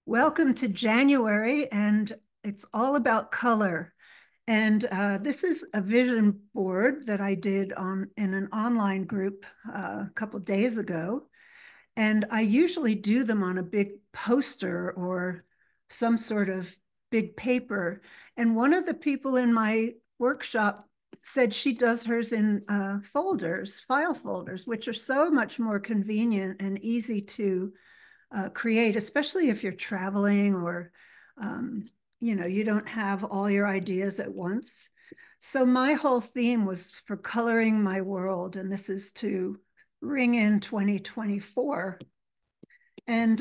Welcome to January, and it's all about color. And this is a vision board that I did in an online group a couple days ago. And I usually do them on a big poster or some sort of big paper. And one of the people in my workshop said she does hers in folders, file folders, which are so much more convenient and easy to create, especially if you're traveling or, um, you don't have all your ideas at once. So my whole theme was for coloring my world, and this is to ring in 2024. And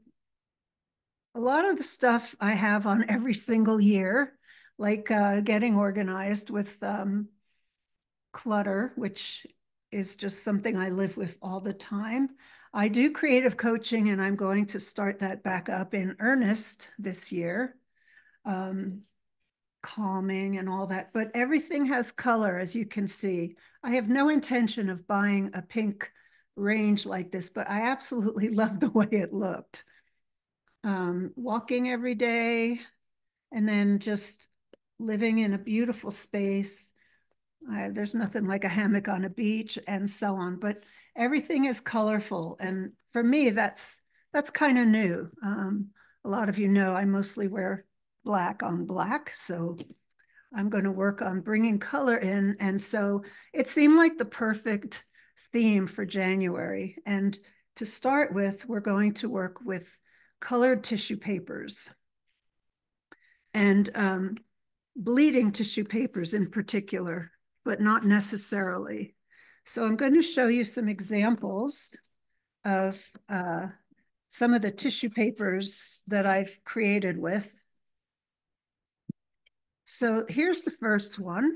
a lot of the stuff I have on every single year, like getting organized with clutter, which is just something I live with all the time. I do creative coaching, and I'm going to start that back up in earnest this year. Um, Calming and all that, but everything has color, as you can see. I have no intention of buying a pink range like this, but I absolutely love the way it looked. Walking every day and then just living in a beautiful space. There's nothing like a hammock on a beach and so on, but everything is colorful. And for me, that's kind of new. A lot of you know I mostly wear black on black, so I'm going to work on bringing color in. And so it seemed like the perfect theme for January. And to start with, we're going to work with colored tissue papers and bleeding tissue papers in particular, but not necessarily. So I'm going to show you some examples of some of the tissue papers that I've created with. So here's the first one.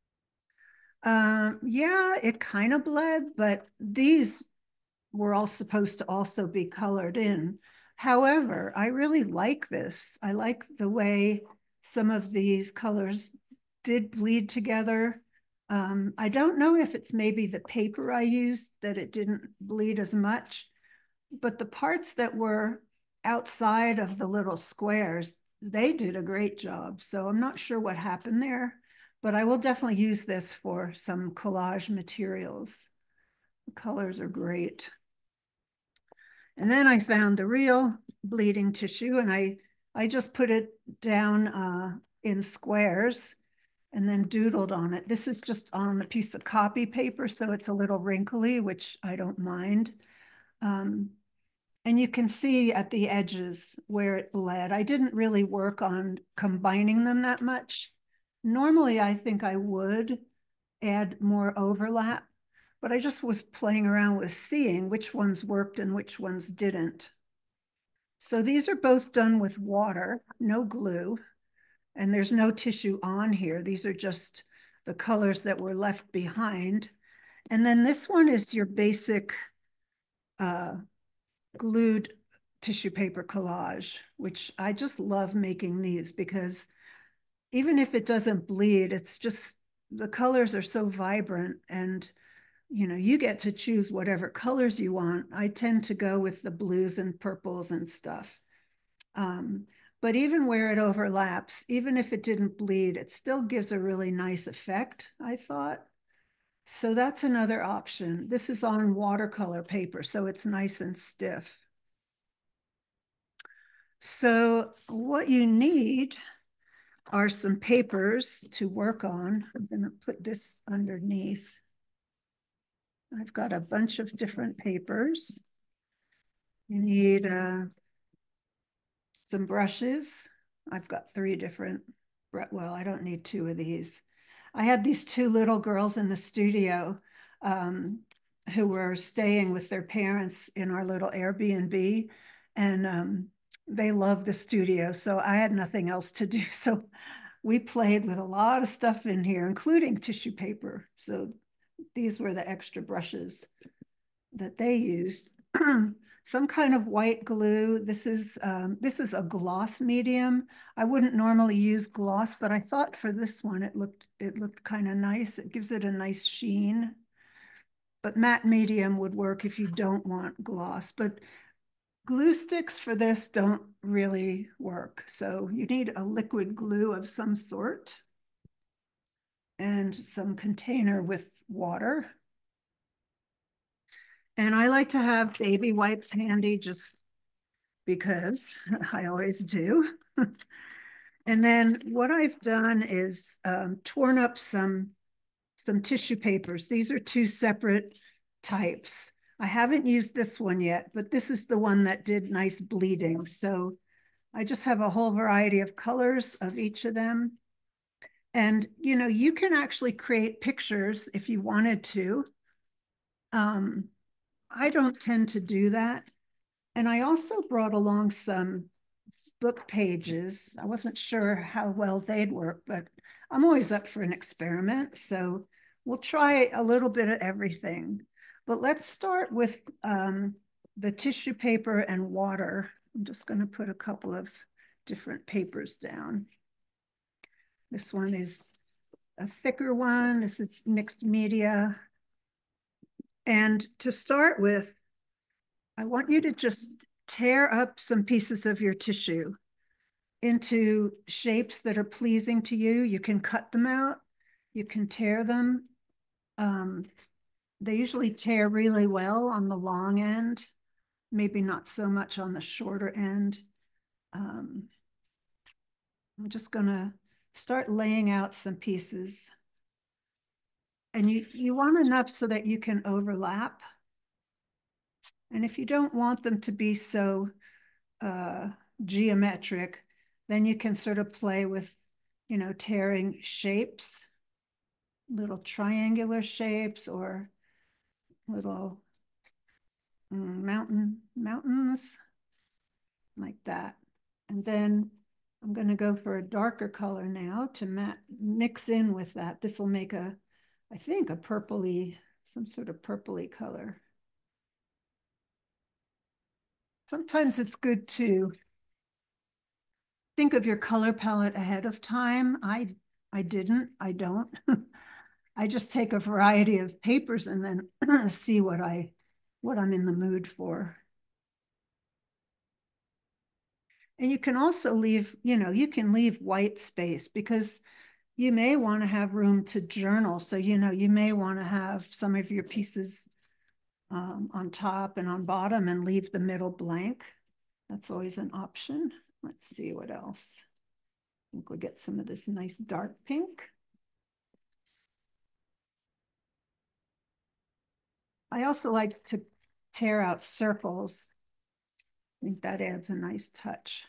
Yeah, it kind of bled, but these were all supposed to also be colored in. However, I really like this. I like the way some of these colors did bleed together. I don't know if it's maybe the paper I used that it didn't bleed as much, but the parts that were outside of the little squares, they did a great job. So I'm not sure what happened there, but I will definitely use this for some collage materials. The colors are great. And then I found the real bleeding tissue, and I just put it down in squares and then doodled on it. This is just on a piece of copy paper, so it's a little wrinkly, which I don't mind. Um, and you can see at the edges where it bled. I didn't really work on combining them that much. Normally, I think I would add more overlap, but I just was playing around with seeing which ones worked and which ones didn't. So these are both done with water, no glue, and there's no tissue on here. These are just the colors that were left behind. And then this one is your basic uh, glued tissue paper collage, which I just love making these because even if it doesn't bleed, it's just the colors are so vibrant, and you get to choose whatever colors you want. I tend to go with the blues and purples and stuff. Um, but even where it overlaps, even if it didn't bleed, it still gives a really nice effect, I thought. So that's another option. This is on watercolor paper, so it's nice and stiff. So what you need are some papers to work on. I'm going to put this underneath. I've got a bunch of different papers. You need some brushes. I've got 3 different, well, I don't need 2 of these. I had these 2 little girls in the studio who were staying with their parents in our little Airbnb, and they loved the studio, so I had nothing else to do. So we played with a lot of stuff in here, including tissue paper. So these were the extra brushes that they used. Some kind of white glue. This is a gloss medium. I wouldn't normally use gloss, but I thought for this one it looked kind of nice. It gives it a nice sheen. But matte medium would work if you don't want gloss. But Glue sticks for this don't really work. So you need a liquid glue of some sort and some container with water. And I like to have baby wipes handy just because I always do. And then what I've done is torn up some tissue papers. These are two separate types. I haven't used this one yet, but this is the one that did nice bleeding. So I just have a whole variety of colors of each of them. And, you know, you can actually create pictures if you wanted to. Um, I don't tend to do that. And I also brought along some book pages. I wasn't sure how well they'd work, but I'm always up for an experiment. So we'll try a little bit of everything. But let's start with the tissue paper and water. I'm just going to put a couple of different papers down. This one is a thicker one. This is mixed media. And to start with, I want you to just tear up some pieces of your tissue into shapes that are pleasing to you. You can cut them out, you can tear them. Um, they usually tear really well on the long end, maybe not so much on the shorter end. I'm just gonna start laying out some pieces. And you want enough so that you can overlap. And if you don't want them to be so uh, geometric, then you can sort of play with, you know, tearing shapes, little triangular shapes or little mountains like that. And then I'm going to go for a darker color now to mix in with that. This will make a, I think, a purpley, some sort of purpley color. Sometimes it's good to think of your color palette ahead of time. I didn't, I don't. I just take a variety of papers and then see what I'm in the mood for. And you can also leave, you know, you can leave white space because you may want to have room to journal. So, you know, you may want to have some of your pieces on top and on bottom and leave the middle blank. That's always an option. Let's see what else. I think we'll get some of this nice dark pink. I also like to tear out circles. I think that adds a nice touch.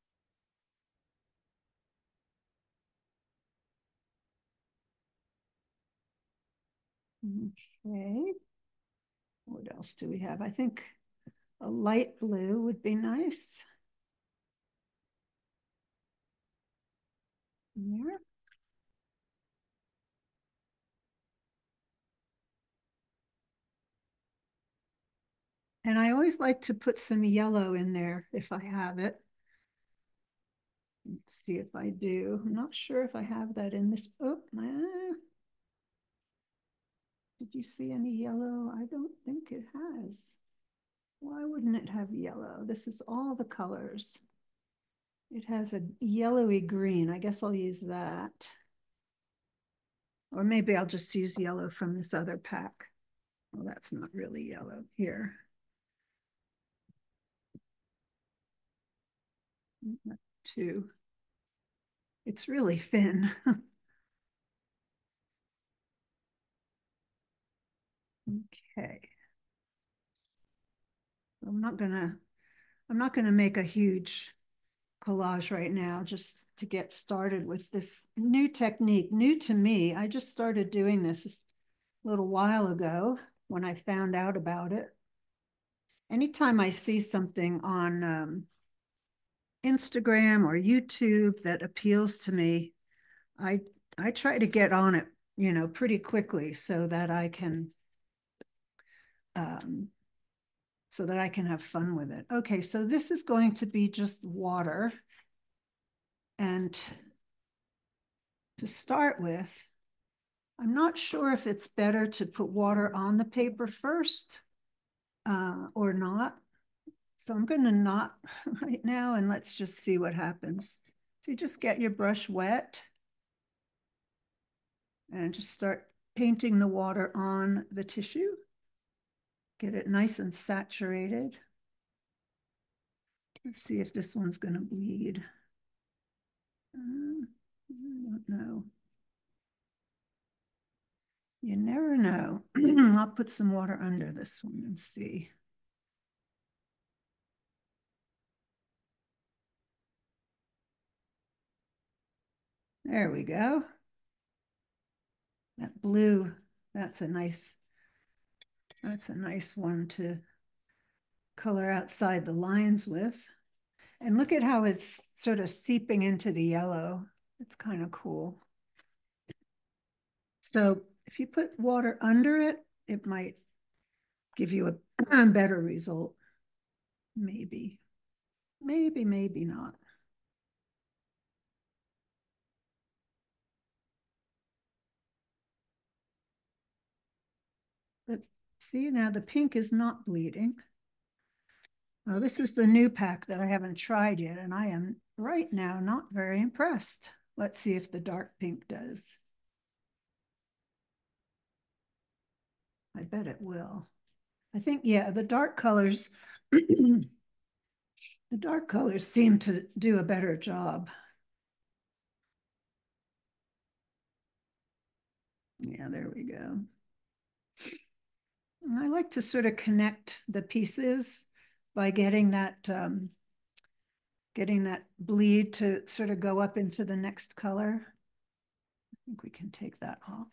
Okay. What else do we have? I think a light blue would be nice. There. And I always like to put some yellow in there if I have it. Let's see if I do. I'm not sure if I have that in this. Oh, did you see any yellow? I don't think it has. Why wouldn't it have yellow? This is all the colors. It has a yellowy green. I guess I'll use that. Or maybe I'll just use yellow from this other pack. Well, that's not really yellow here. Two. It's really thin. Okay. I'm not gonna make a huge collage right now, just to get started with this new technique, new to me. I just started doing this a little while ago when I found out about it. Anytime I see something on Instagram or YouTube that appeals to me, I I try to get on it, you know, pretty quickly um, so that I can have fun with it. Okay, so this is going to be just water. And to start with, I'm not sure if it's better to put water on the paper first or not. So I'm going to knot right now and let's just see what happens. So you just get your brush wet and just start painting the water on the tissue. Get it nice and saturated. Let's see if this one's going to bleed. I don't know. You never know. I'll put some water under this one and see. There we go. That blue, that's a nice one to color outside the lines with. And look at how it's sort of seeping into the yellow. It's kind of cool. So if you put water under it, it might give you a better result. Maybe, maybe not. But see, now the pink is not bleeding. Oh, this is the new pack that I haven't tried yet, and I am right now not very impressed. Let's see if the dark pink does. I bet it will. I think, yeah, the dark colors, the dark colors seem to do a better job. Yeah, there we go. And I like to sort of connect the pieces by getting that bleed to sort of go up into the next color. I think we can take that off.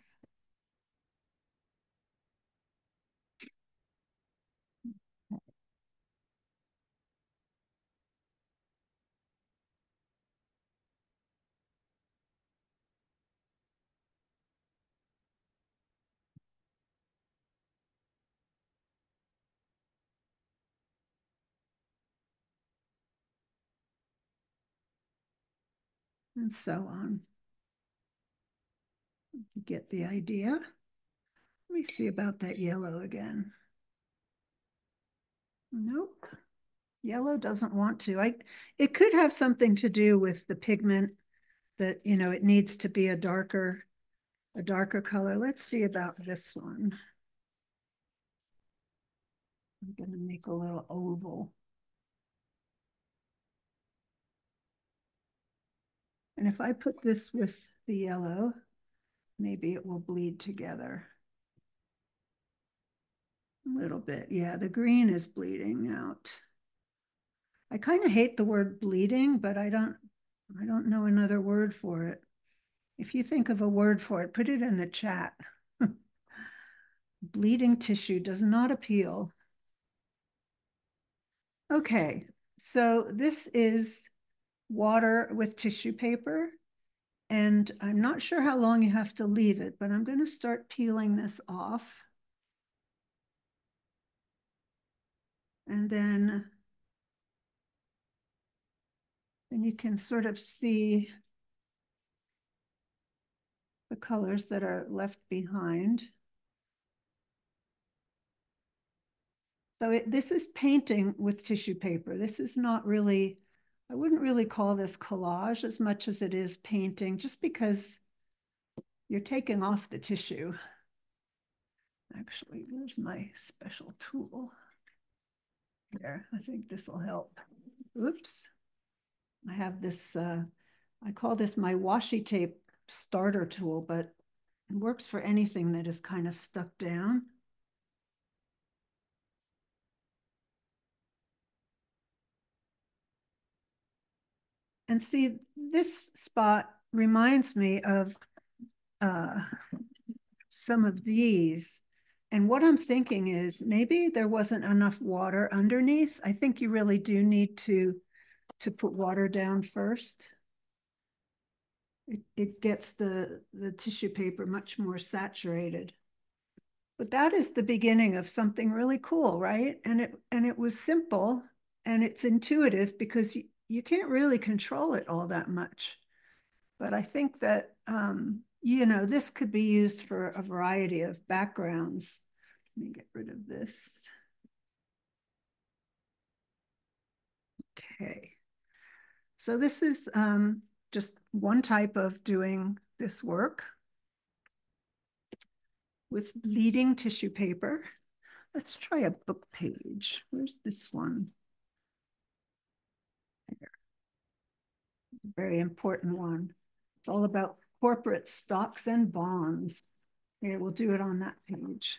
And so on. You get the idea. Let me see about that yellow again. Nope. Yellow doesn't want to. It could have something to do with the pigment that, it needs to be a darker color. Let's see about this one. I'm going to make a little oval. And if I put this with the yellow, maybe it will bleed together. A little bit. Yeah, the green is bleeding out. I kind of hate the word bleeding, but I don't know another word for it. If you think of a word for it, put it in the chat. Bleeding tissue does not appeal. Okay, so this is water with tissue paper, and I'm not sure how long you have to leave it, but I'm going to start peeling this off. And then you can sort of see the colors that are left behind. So this is painting with tissue paper. This is not really, I wouldn't really call this collage as much as it is painting, just because you're taking off the tissue. Actually, where's my special tool? There, I think this will help. Oops. I have this, I call this my washi tape starter tool, but it works for anything that is kind of stuck down. And see, this spot reminds me of uh, some of these. And what I'm thinking is maybe there wasn't enough water underneath. I think you really do need to put water down first. It gets the tissue paper much more saturated. But that is the beginning of something really cool, right? And it was simple and it's intuitive because you can't really control it all that much. But I think that this could be used for a variety of backgrounds. Let me get rid of this. Okay. So this is just one type of doing this work with bleeding tissue paper. Let's try a book page. Where's this one? Very important one. It's all about corporate stocks and bonds. Here, we'll do it on that page.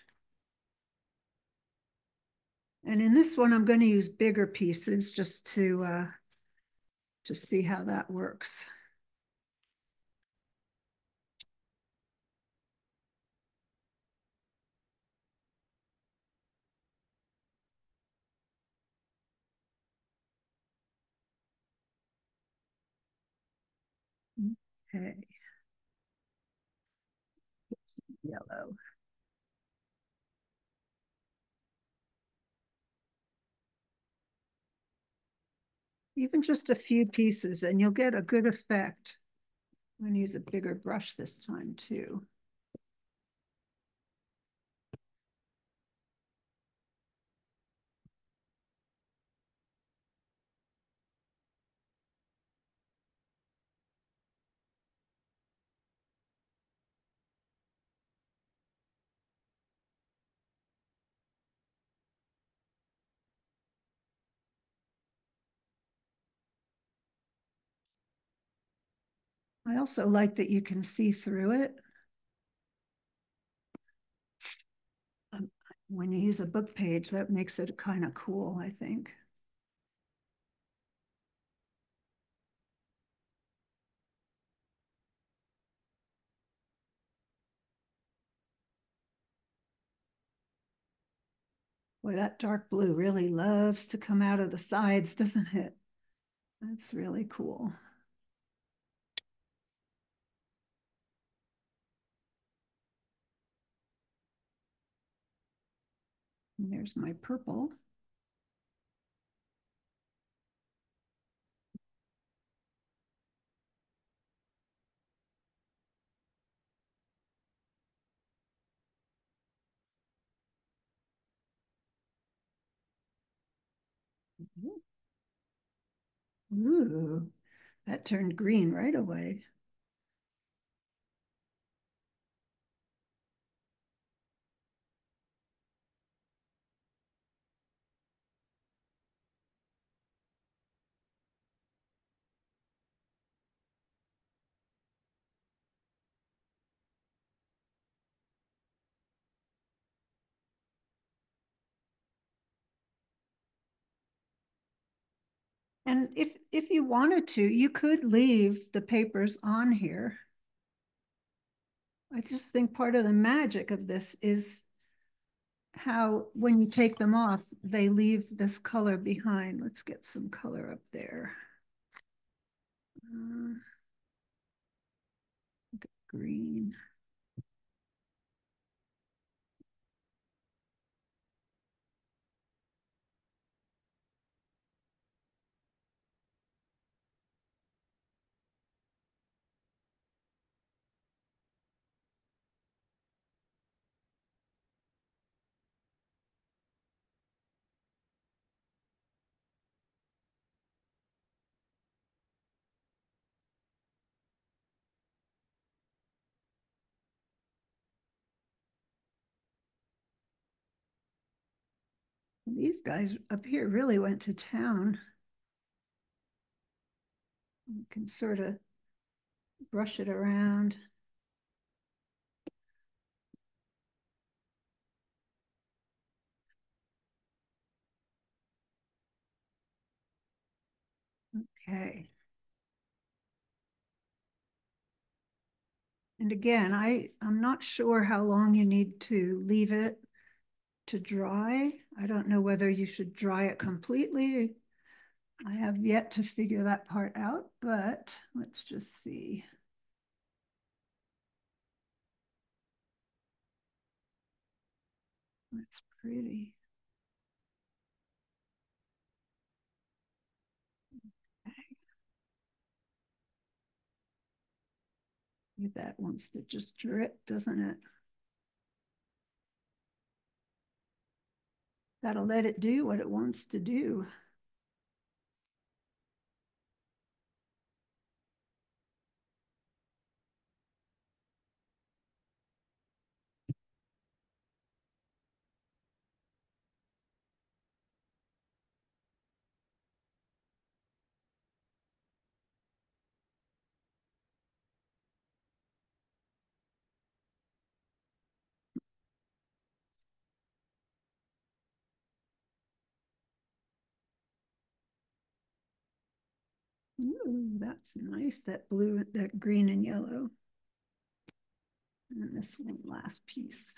And in this one, I'm going to use bigger pieces just to see how that works. Okay. Yellow. Even just a few pieces and you'll get a good effect. I'm going to use a bigger brush this time too. I also like that you can see through it. When you use a book page, that makes it kind of cool, I think. Boy, that dark blue really loves to come out of the sides, doesn't it? That's really cool. And there's my purple. Ooh, that turned green right away. And if you wanted to, you could leave the papers on here. I just think part of the magic of this is how when you take them off, they leave this color behind. Let's get some color up there. Uh, green. These guys up here really went to town. You can sort of brush it around. Okay. And again, I'm not sure how long you need to leave it to dry. I don't know whether you should dry it completely. I have yet to figure that part out, but let's just see. That's pretty. That wants to just drip, doesn't it? Gotta let it do what it wants to do. Ooh, that's nice, that blue, that green and yellow. And this one last piece.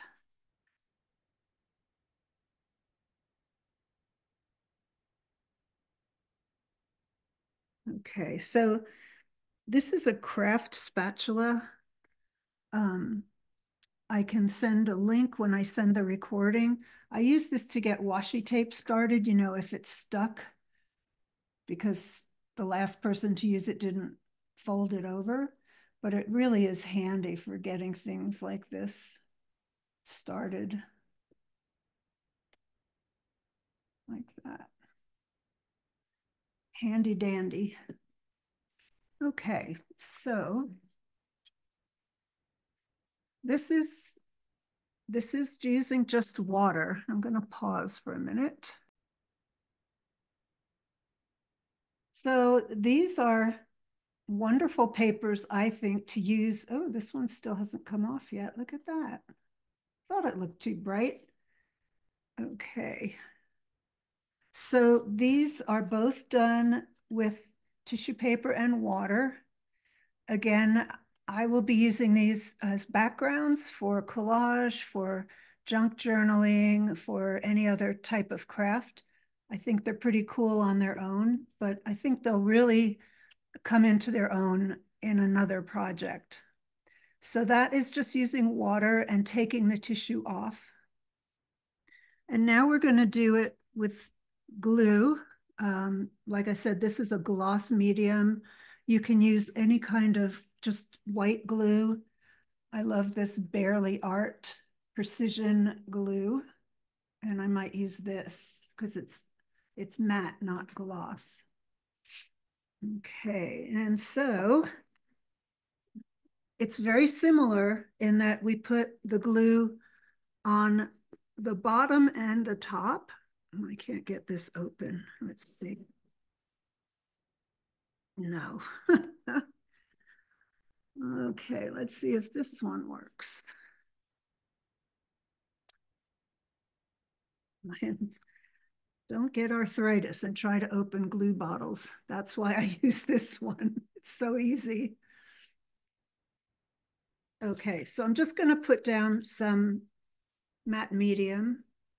Okay, so this is a craft spatula. Um, I can send a link when I send the recording. I use this to get washi tape started, if it's stuck, because the last person to use it didn't fold it over. But it really is handy for getting things like this started like that. Handy dandy. Okay, so this is this is using just water. I'm going to pause for a minute. So these are wonderful papers, I think, to use. Oh, this one still hasn't come off yet. Look at that. Thought it looked too bright. Okay. So these are both done with tissue paper and water. Again, I will be using these as backgrounds for collage, for junk journaling, for any other type of craft. I think they're pretty cool on their own, but I think they'll really come into their own in another project. So that is just using water and taking the tissue off. And now we're going to do it with glue. Like I said, this is a gloss medium. You can use any kind of just white glue. I love this Barely Art precision glue. And I might use this because it's matte, not gloss. Okay, and so it's very similar in that we put the glue on the bottom and the top. I can't get this open. Let's see. No. Okay, let's see if this one works. Don't get arthritis and try to open glue bottles. That's why I use this one. It's so easy. Okay, so I'm just going to put down some matte medium.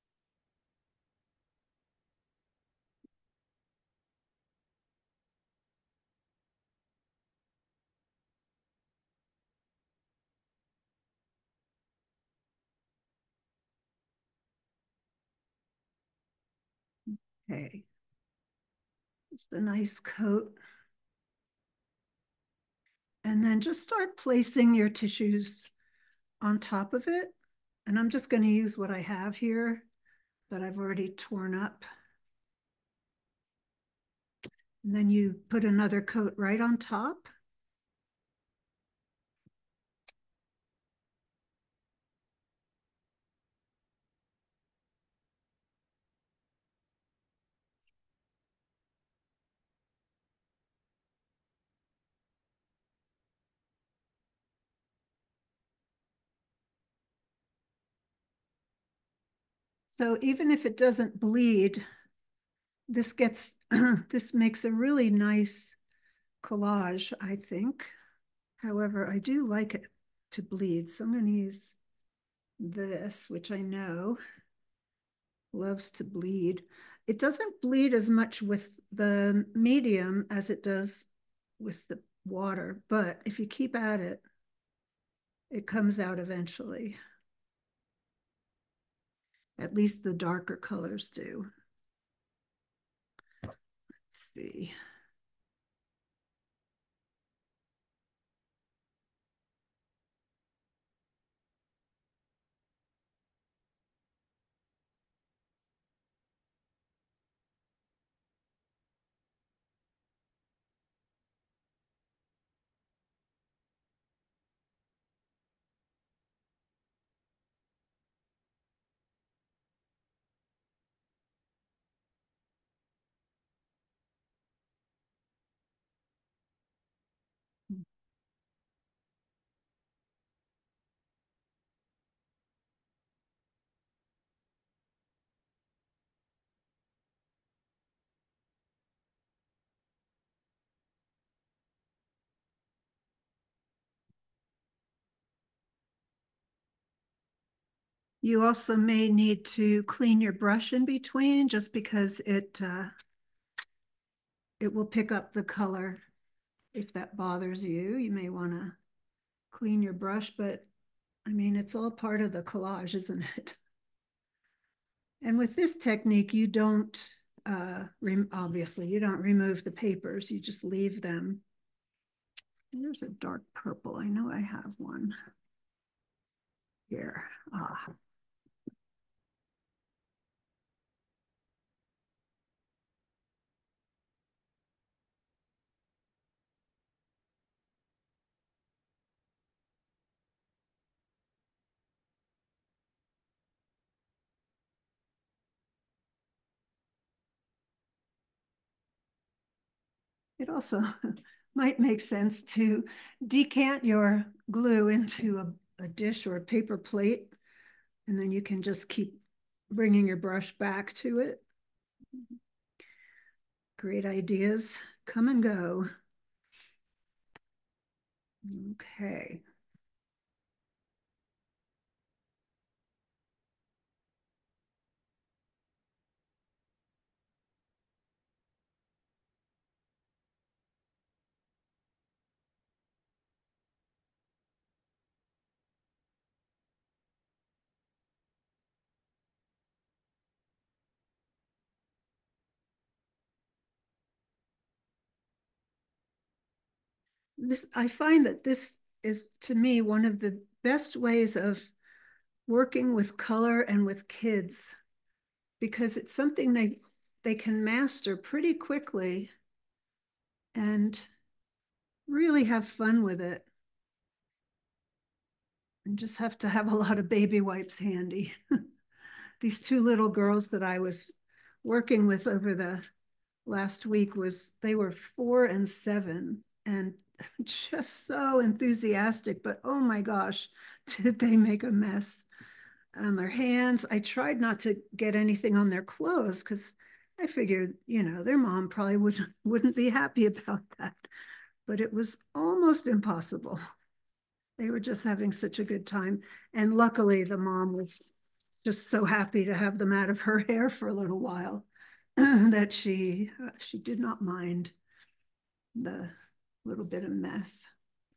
Okay, just a nice coat. And then just start placing your tissues on top of it. And I'm just going to use what I have here that I've already torn up. And then you put another coat right on top. So even if it doesn't bleed, this gets, this makes a really nice collage, I think. However, I do like it to bleed. So I'm going to use this, which I know loves to bleed. It doesn't bleed as much with the medium as it does with the water, but if you keep at it, it comes out eventually. At least the darker colors do. Let's see. You also may need to clean your brush in between just because it will pick up the color. If that bothers you, you may want to clean your brush, but I mean, it's all part of the collage, isn't it? And with this technique, you don't, obviously, you don't remove the papers, you just leave them. There's a dark purple. I know I have one here. Ah. It also might make sense to decant your glue into a dish or a paper plate, and then you can just keep bringing your brush back to it. Great ideas come and go. Okay. I find that this is, to me, one of the best ways of working with color and with kids, because it's something they can master pretty quickly and really have fun with it. And just have to have a lot of baby wipes handy. These two little girls that I was working with over the last week they were 4 and 7 and just so enthusiastic, but oh my gosh, did they make a mess on their hands. I tried not to get anything on their clothes because I figured, their mom probably wouldn't be happy about that, but it was almost impossible. They were just having such a good time. And luckily the mom was just so happy to have them out of her hair for a little while that she did not mind the little bit of mess.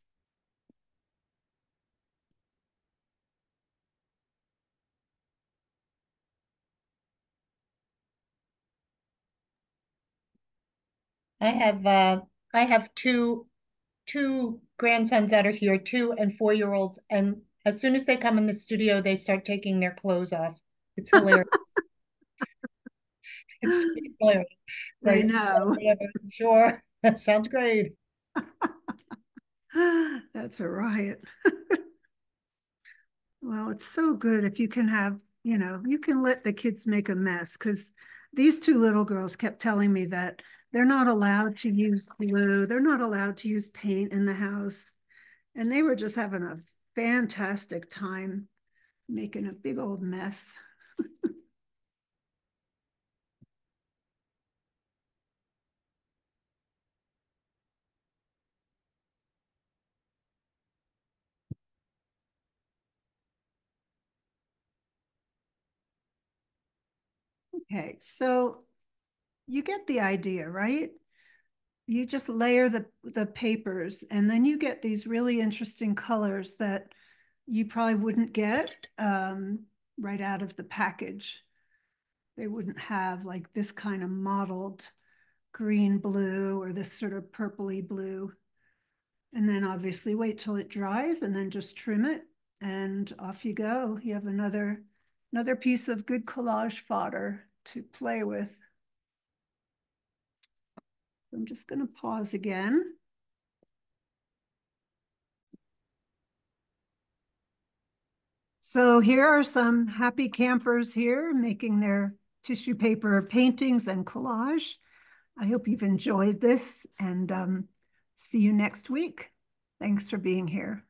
I have uh I have two grandsons that are here, 2 and 4 year olds, and as soon as they come in the studio, they start taking their clothes off. It's hilarious. It's hilarious. I Like, know. whatever, sure, that sounds great. That's a riot. Well, it's so good if you can have, you can let the kids make a mess, because these two little girls kept telling me that they're not allowed to use glue, they're not allowed to use paint in the house. And they were just having a fantastic time making a big old mess. Okay, so you get the idea, right? You just layer the papers and then you get these really interesting colors that you probably wouldn't get right out of the package. They wouldn't have like this kind of mottled green blue or this sort of purpley blue. And then obviously wait till it dries and then just trim it and off you go. You have another piece of good collage fodder to play with. I'm just going to pause again. So here are some happy campers here making their tissue paper paintings and collage. I hope you've enjoyed this and see you next week. Thanks for being here.